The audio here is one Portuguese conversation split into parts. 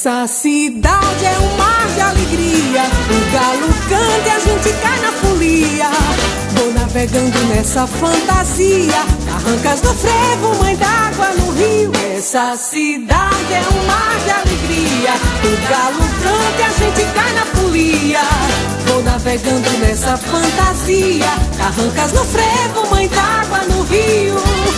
Essa cidade é um mar de alegria, o galo canta e a gente cai na folia. Vou navegando nessa fantasia, Carrancas do frevo, mãe d'água no rio. Essa cidade é um mar de alegria, o galo canta e a gente cai na folia. Vou navegando nessa fantasia, Carrancas no frevo, mãe d'água no rio.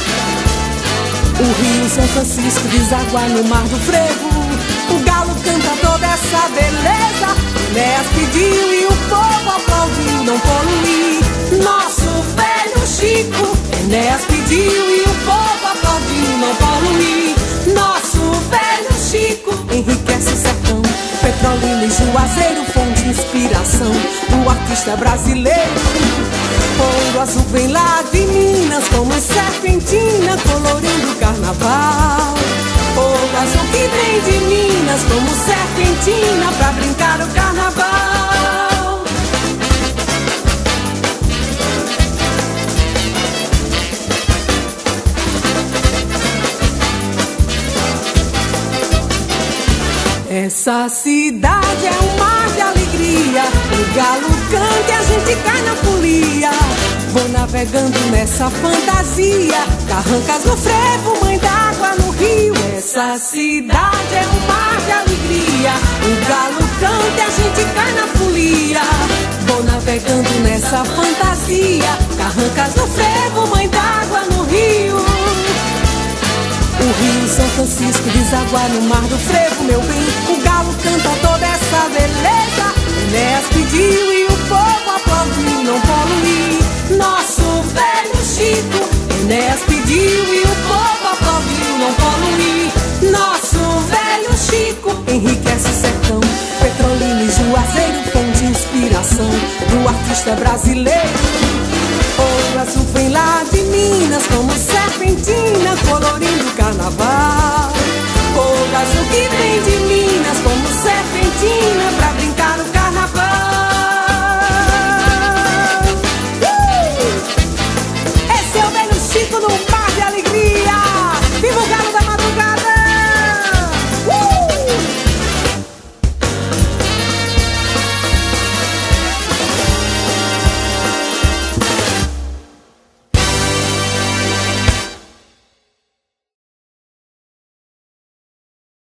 O rio São Francisco deságua no mar do frevo. O galo canta toda essa beleza. Enéas pediu e o povo aplaudiu, não poluir. Nosso velho Chico. Enéas pediu e o povo aplaudiu, não poluir. Nosso velho Chico enriquece o sertão. Petrolina e Juazeiro, fonte de inspiração do artista brasileiro. Ouro azul vem lá de Minas, como serpentina, colorindo o carnaval. Ouro azul que vem de Minas, como serpentina, pra brincar o carnaval. Essa cidade é um mar de alegria, o galo canta e a gente cai na folia. Vou navegando nessa fantasia, Carrancas no frevo, mãe d'água no rio. Essa cidade é um mar de alegria, o galo canta e a gente cai na folia. Vou navegando nessa fantasia, Carrancas no frevo, mãe d'água no rio. O rio São Francisco deságua no mar do frevo, meu bem. O galo canta toda essa beleza. Enéas pediu e o povo aplaudiu, não poluir. Nosso velho Chico. Enéas pediu e o povo aplaudiu, não poluir. Nosso velho Chico enriquece o sertão. Petrolina e Juazeiro, fonte de inspiração do artista brasileiro. Ouro azul vem lá de Minas, como serpentina, colorindo o carnaval.